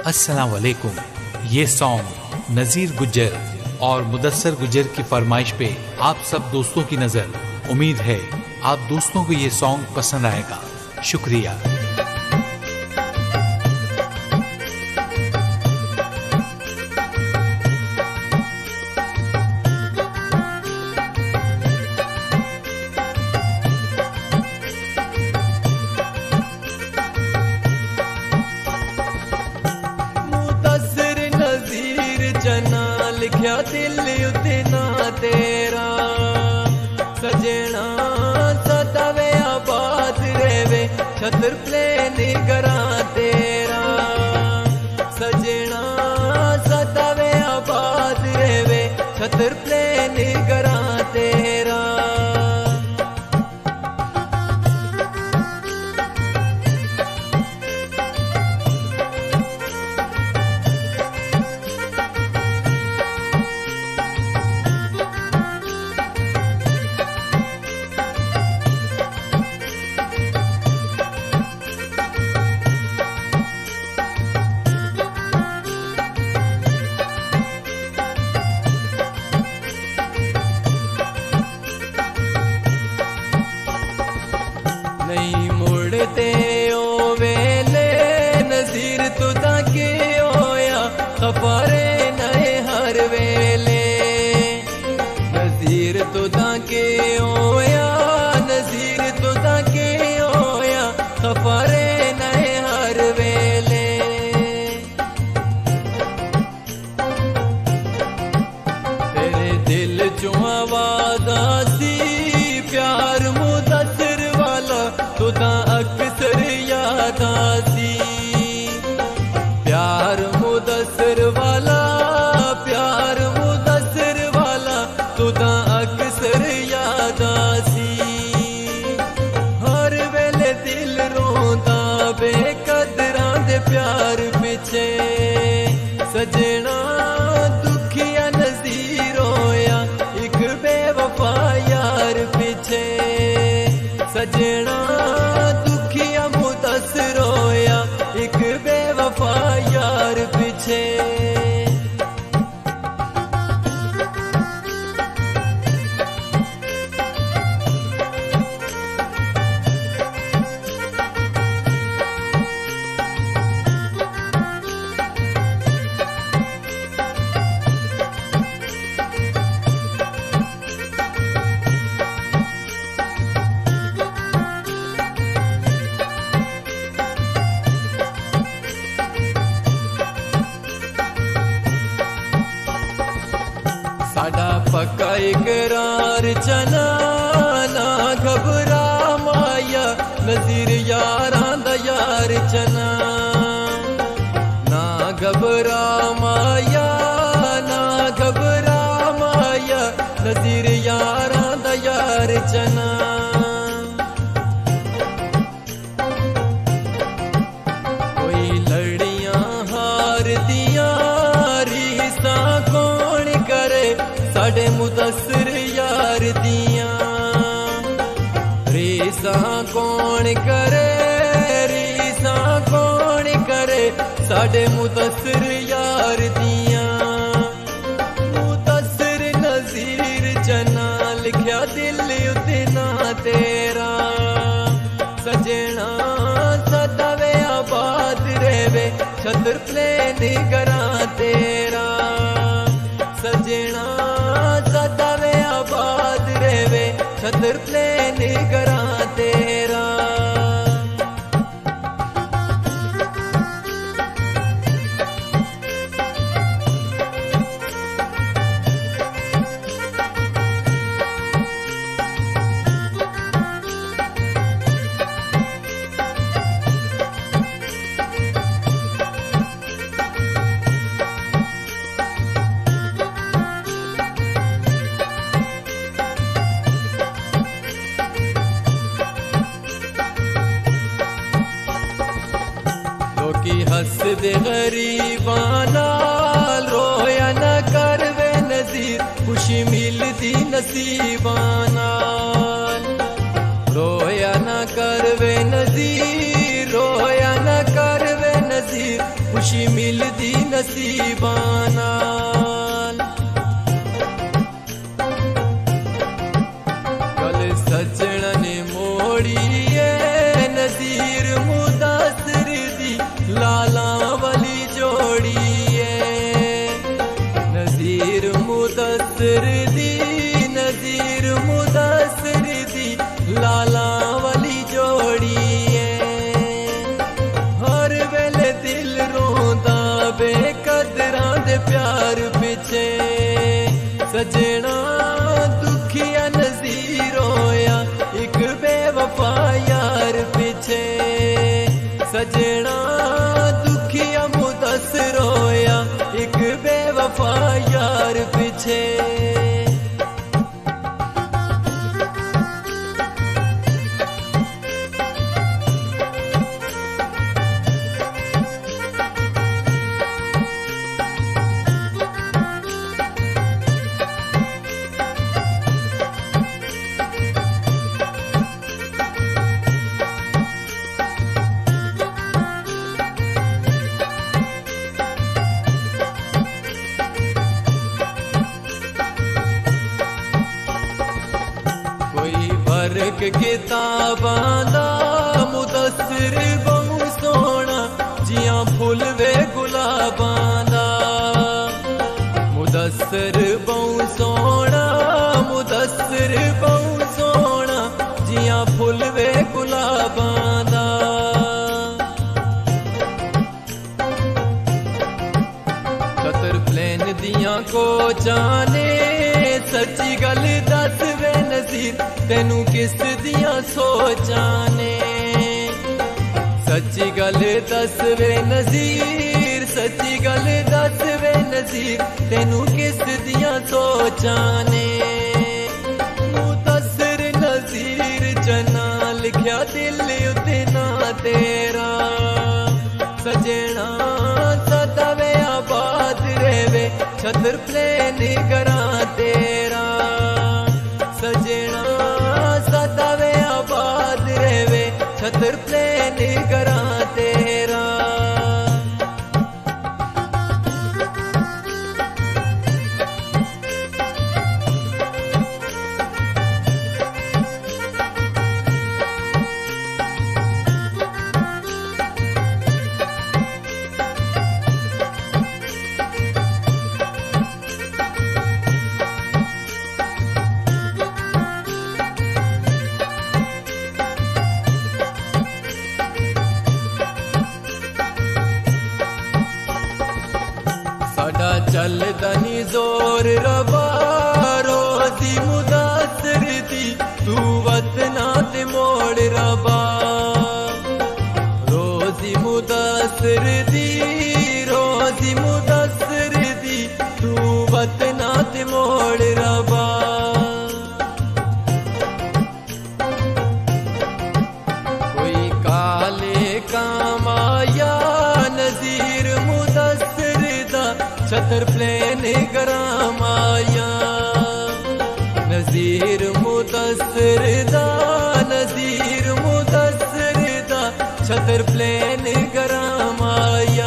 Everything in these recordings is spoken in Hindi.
अस्सलाम वालेकुम। ये सॉन्ग नजीर गुज्जर और मुदस्सर गुज्जर की फरमाइश पे आप सब दोस्तों की नजर। उम्मीद है आप दोस्तों को ये सॉन्ग पसंद आएगा। शुक्रिया। लिखया दिल उतना तेरा सजना सतावे आबाद रेवे छतर प्लेन करा तेरा सजना सतावे आबाद रेवे छतर प्लेन करा तेरा नहीं मुड़ते ओ वेले नज़ीर तुदा के होया खफारे नए हर वेले नज़ीर तुदा के होया नज़ीर तुदा के होया खफारे नए हर वेले तेरे दिल चो आवाज़ आसी प्यार मुदस्सिर तुदा अक्सर याद आसी प्यार मुदस्सिर वाला तुदा अक्सर याद आसी हर वेले दिल रोंदा बेकदरां दे प्यार पिछे सजना दुखिया नज़ीर होया एक बेवफा यार पिछे सजना दुखिया मुदस्सिर होया एक बेवफा यार पीछे साडा पक्का इकरार चना ना घबरा माया नज़ीर यारां दा यार चना ना घबरा माया नज़ीर यारां दा यार चना कोई लड़ियां हार दियां रीसा कौन करे साडे मुदस्सिर यार दियां रीसा कौन करे साडे मुदस्सिर यार दियां मुदस्सिर नज़ीर जना लिखया दिल उतना तेरा सजना सतावे आबाद रेवे छतर प्लेन करा तेरा सजना सतावे आबाद रेवे छतर प्लेन करा तेरा हंस दे गरीबां नाल रोया न कर वे नज़ीर खुशी मिलदी नसीबां नाल रोया न कर वे नज़ीर खुशी मिलदी नसीबां नाल। गल सजण ने मोड़ी है नज़ीर मुदस्सिर दी लाला वाली जोड़ी है। नज़ीर मुदस्सिर दी लाला वाली जोड़ी है। हर वेले दिल रोंदा बेकदरां दे प्यार पिछे। सजना दुखिया नज़ीर होया एक बेवफा यार पिछे। सजना दुखिया मुदस्सिर होया एक बेवफा यार पिछे। वर्क किताबां दा मुदस्सिर बहु सोना जियां फुल वे गुलाबां दा। मुदस्सिर बहु सोना मुदस्सिर बहु सोना जियां फुल वे गुलाबां दा। छतर प्लेन दियां को जाने सच्ची गल दस वे नज़ीर तेनू किस दियां सोचां ने। सच्ची गल दस वे नज़ीर सच्ची गल दस वे नज़ीर तेनू किस दियां सोचां ने। मुदस्सिर नज़ीर जना लिखया दिल उत्ते ना तेरा। सजना सदा वे आबाद रेवे छतर प्लेन घरां तेरा। सजना सदा वे आबाद रेवे छतर प्लेन घरां तेरा। चलदा नी जोर रबा रोजी मुदस्सिर दी तू वतना ते मोड़ रबा। रोजी मुदस्सिर दी तू वतना ते मोड़ रबा। कोई काले कामाया नज़ीर मुदस्सिर दा छतर प्लेन घरां आया। नज़ीर मुदस्सिर दा छतर प्लेन घरां आया।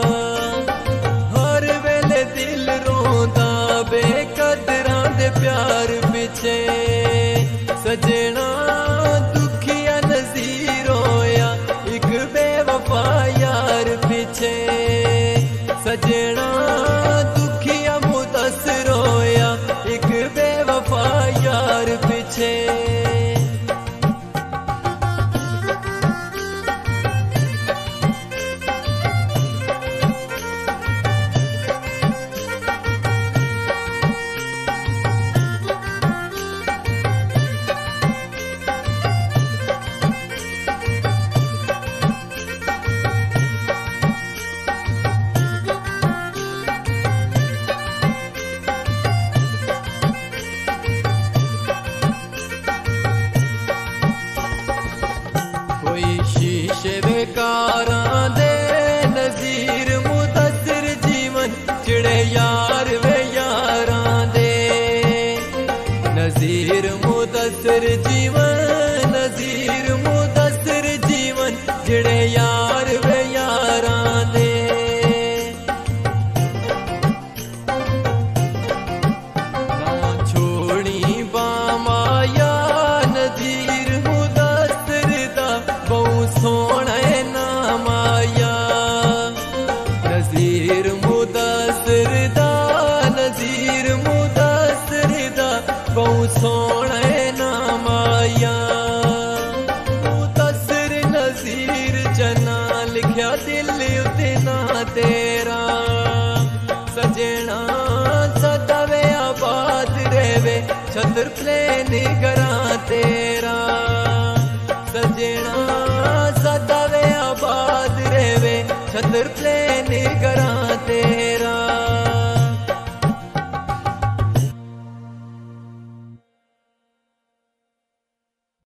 हर वेले दिल रोंदा बेकदरां दे प्यार पिछे। सजना दुखिया नज़ीर होया एक बेवफा यार पिछे। सजना दुखिया मुदस्सिर होया एक बेवफा यार पिछे। रखिया दिल उते ना तेरा सजना सदावे आबाद रेवे छतर प्लेन घरा तेरा सजना सदावे आबाद रेवे छतर प्लेन